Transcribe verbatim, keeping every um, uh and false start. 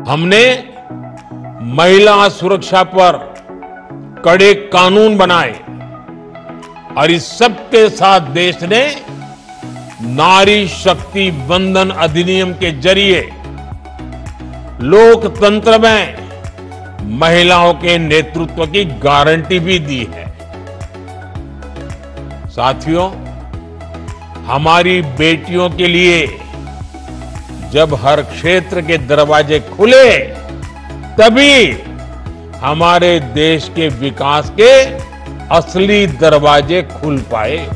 हमने महिला सुरक्षा पर कड़े कानून बनाए और इस सब के साथ देश ने नारी शक्ति वंदन अधिनियम के जरिए लोकतंत्र में महिलाओं के नेतृत्व की गारंटी भी दी है। साथियों, हमारी बेटियों के लिए जब हर क्षेत्र के दरवाजे खुले, तभी हमारे देश के विकास के असली दरवाजे खुल पाए।